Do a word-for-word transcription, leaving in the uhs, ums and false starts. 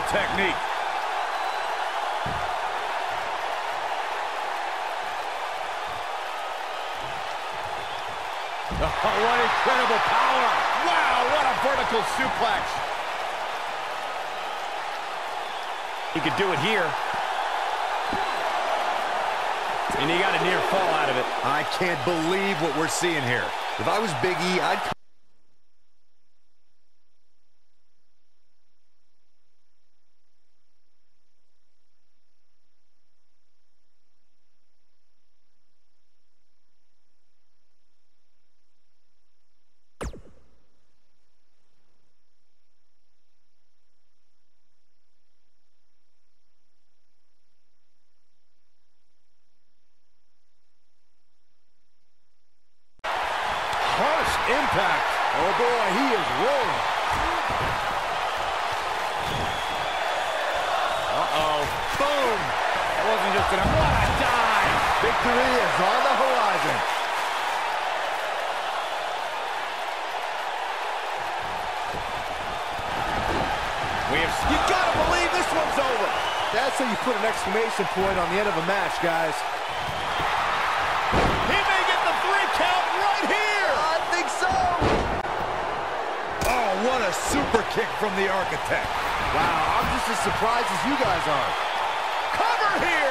technique. Oh, what incredible power. Wow, what a vertical suplex. He could do it here. And he got a near fall out of it. I can't believe what we're seeing here. If I was Big E, I'd... Impact. Oh, boy, he is rolling. Uh-oh. Boom. That wasn't just enough. What a dive. Victory is on the horizon. We have... You gotta believe this one's over. That's how you put an exclamation point on the end of a match, guys. He may get the three count right here. I think so. Oh, what a super kick from the Architect. Wow, I'm just as surprised as you guys are. Cover here.